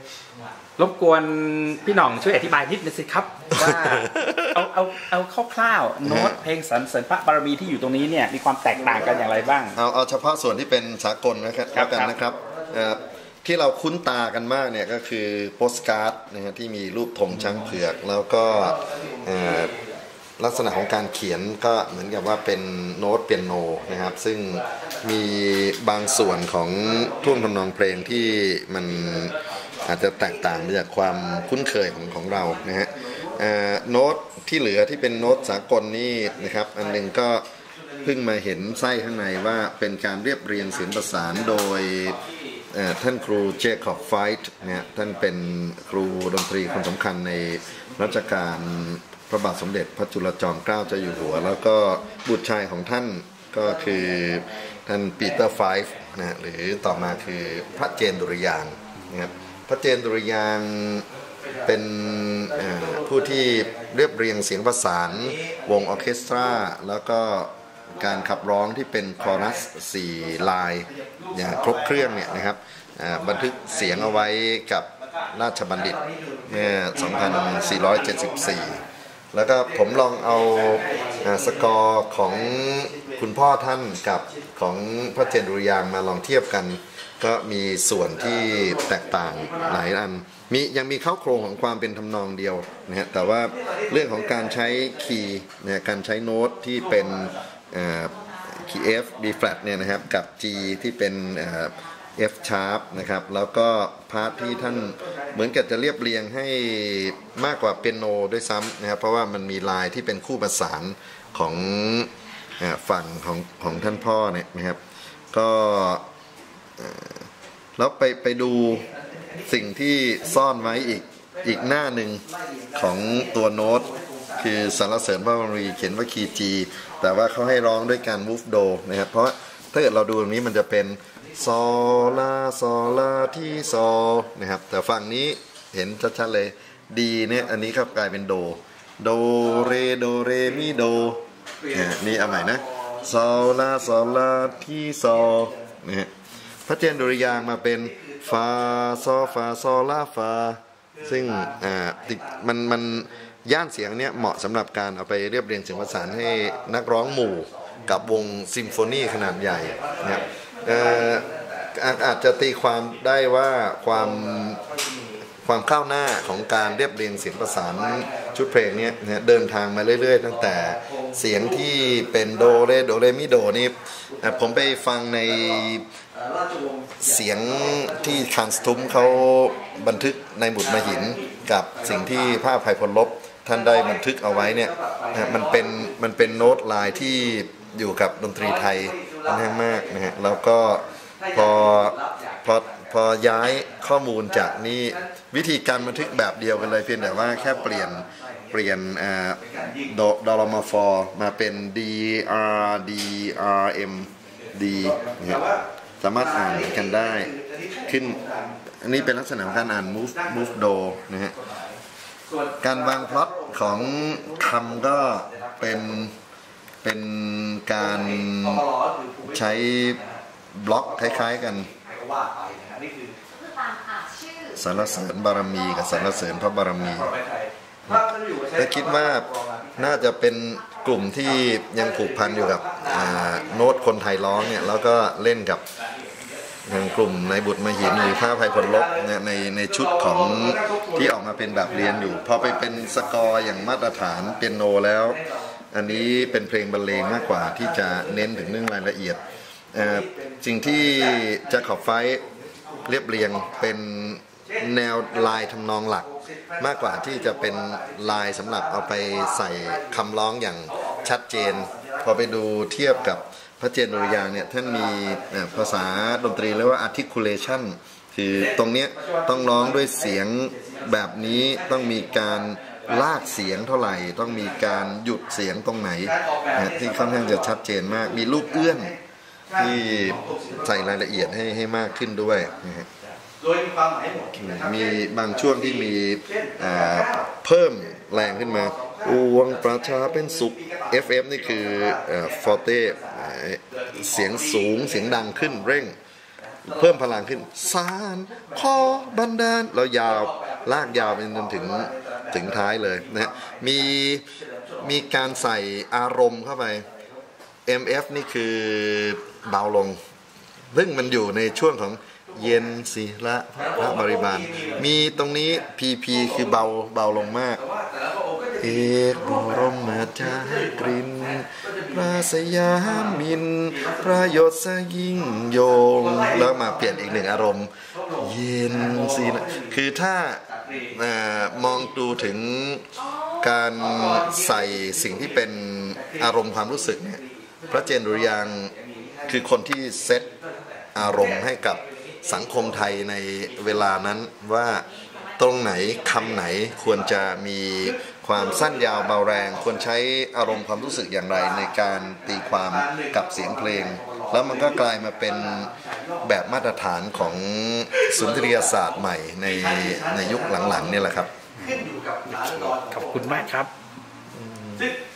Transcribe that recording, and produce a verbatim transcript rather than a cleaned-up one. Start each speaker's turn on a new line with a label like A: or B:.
A: รบกวนพี่หน่องช่วยอธิบายนิดนึงสิครับว่าเอาเอาเอาคร่าวๆโน้ตเพลงสรรเสริญพระบารมีที่อยู่ตรงนี้เนี่ยมีความแตกต่างกันอย่างไรบ้าง
B: เอาเอาเฉพาะส่วนที่เป็นสากลนะครับกันนะครับที่เราคุ้นตากันมากเนี่ยก็คือโปสการ์ดนะฮะที่มีรูปธงช้างเผือกแล้วก็ลักษณะของการเขียนก็เหมือนกับว่าเป็นโน้ตเปียโนนะครับซึ่งมีบางส่วนของท่วงทำนองเพลงที่มันอาจจะแตกต่างจากความคุ้นเคยของของเรานะฮะโน้ตที่เหลือที่เป็นโน้ตสากลนี่นะครับอันหนึ่งก็เพิ่งมาเห็นไส้ข้างในว่าเป็นการเรียบเรียงเสียงประสานโดยท่านครูเจคอบไฟท์เนี่ยท่านเป็นครูดนตรีคนสำคัญในรัชกาลพระบาทสมเด็จพระจุลจอมเกล้าเจ้าอยู่หัวแล้วก็บุตรชายของท่านก็คือท่านปีเตอร์ไฟฟ์นะหรือต่อมาคือพระเจนดุริยางค์นะครับพระเจนดุริยางค์เป็นผู้ที่เรียบเรียงเสียงประสานวงออร์เคสตราแล้วก็การขับร้องที่เป็นคอรัสสี่ลายอย่างครบเครื่องเนี่ยนะครับบันทึกเสียงเอาไว้กับราชบัณฑิตเมื่อสองพันสี่ร้อยเจ็ดสิบสี่แล้วก็ผมลองเอาสกอร์ของคุณพ่อท่านกับของพระเจนดุริยางค์มาลองเทียบกันก็มีส่วนที่แตกต่างหลายอันมียังมีเข้าโครงของความเป็นทำนองเดียวนะฮะแต่ว่าเรื่องของการใช้คีย์เนี่ยการใช้โน้ตที่เป็นคีย์ F B flat เนี่ยนะครับกับ G ที่เป็น F sharp นะครับแล้วก็พาร์ทที่ท่านเหมือนกับจะเรียบเรียงให้มากกว่าเปียโนด้วยซ้ำนะครับเพราะว่ามันมีลายที่เป็นคู่ประสานของฝั่งของของท่านพ่อเนี่ยนะครับก็แล้วไปไปดูสิ่งที่ซ่อนไว้อีกอีกหน้าหนึ่งของตัวโน้ตคือสรรเสริญพระบารมีเขียนว่าคีย์ G แต่ว่าเขาให้ร้องด้วยการ move do นะครับเพราะถ้าเกิดเราดูตรงนี้มันจะเป็นโซลาโซลาที่โซนะครับแต่ฝั่งนี้เห็นชัดๆเลยดีเนี่ยอันนี้ครับกลายเป็นโดโดเรโดเรมิโดนี่เอาใหม่นะโซลาโซลาที่โซนะฮะพระเจนดุริยางค์มาเป็นฟาโซฟาโซลาฟาซึ่งอ่ามันมันย่านเสียงเนี้ยเหมาะสำหรับการเอาไปเรียบเรียงเสียงประสานให้นักร้องหมู่กับวงซิมโฟนีขนาดใหญ่นะครับอาจจะตีความได้ว่าความความก้าวหน้าของการเรียบเรียงเสียงประสานชุดเพลงนี้เดินทางมาเรื่อยๆตั้งแต่เสียงที่เป็นโดเรโดเรมิโดนี่ผมไปฟังในเสียงที่คานสทุมเขาบันทึกในหมุดมหินกับสิ่งที่พระอภัยพลลบท่านได้บันทึกเอาไว้เนี่ยมันเป็นมันเป็นโน้ตลายที่อยู่กับดนตรีไทยค่อนข้างมากนะฮะแล้วก็พอพอพอย้ายข้อมูลจากนี้วิธีการบันทึกแบบเดียวกันเลยเพียงแต่ว่าแค่เปลี่ยนเปลี่ยนโดดอลมาฟอร์มาเป็น D R D R M D นะสามารถอ่านกันได้ขึ้นอันนี้เป็นลักษณะของการอ่าน move move do นะฮะการวางพล็อตของคำก็เป็นเป็นการใช้บล็อกคล้ายๆกันสรรเสริญบารมีกับสรรเสริญพระบารมีและคิดว่าน่าจะเป็นกลุ่มที่ยังผูกพันอยู่กับโน้ตคนไทยร้องเนี่ยแล้วก็เล่นกับอย่างกลุ่มในบุตรมหินหรือพระอภัยพลลบเนี่ยในในชุดของที่ออกมาเป็นแบบเรียนอยู่พอไปเป็นสกอร์อย่างมาตรฐานเปียโนแล้วอันนี้เป็นเพลงบรรเลงมากกว่าที่จะเน้นถึงเรื่องรายละเอียดสิ่งที่จะขอบไฟเรียบเรียงเป็นแนวลายทำนองหลักมากกว่าที่จะเป็นลายสำหรับเอาไปใส่คำร้องอย่างชัดเจนพอไปดูเทียบกับพระเจนดุริยางค์เนี่ยท่านมีภาษาดนตรีเรียกว่า articulation คือตรงนี้ต้องร้องด้วยเสียงแบบนี้ต้องมีการลากเสียงเท่าไหร่ต้องมีการหยุดเสียงตรงไหนที่ค่อนข้างจะชัดเจนมากมีลูกเอื้อนที่ใส่รายละเอียดให้ให้มากขึ้นด้วยนะฮะมีบางช่วงที่มีเพิ่มแรงขึ้นมาอวงประชาเป็นสุข เอฟ เอฟ นี่คือฟอร์เต้เสียงสูงเสียงดังขึ้นเร่งเพิ่มพลังขึ้นสารขอบันดาลเรายาวลากยาวไปจนถึงถึงท้ายเลยนะมีมีการใส่อารมณ์เข้าไป เอ็ม เอฟ นี่คือเบาลงซึ่งมันอยู่ในช่วงของเย็นสิละพระบริบาลมีตรงนี้ พี พี คือเบาเบาลงมากเอกบรมจากรินพระสยามินพระยศยิ่งโยงแล้วมาเปลี่ยนอีกหนึ่งอารมณ์เย็นสิละคือถ้ามองดูถึงการใส่สิ่งที่เป็นอารมณ์ความรู้สึกเนี่ยพระเจนดุริยางค์คือคนที่เซตอารมณ์ให้กับสังคมไทยในเวลานั้นว่าตรงไหนคำไหนควรจะมีความสั้นยาวเบาแรงควรใช้อารมณ์ความรู้สึกอย่างไรในการตีความกับเสียงเพลงแล้วมันก็กลายมาเป็นแบบมาตรฐานของสุนทรียศาสตร์ใหม่ในในยุคหลังๆนี่แหละครับ
A: ขอบคุณมากครับ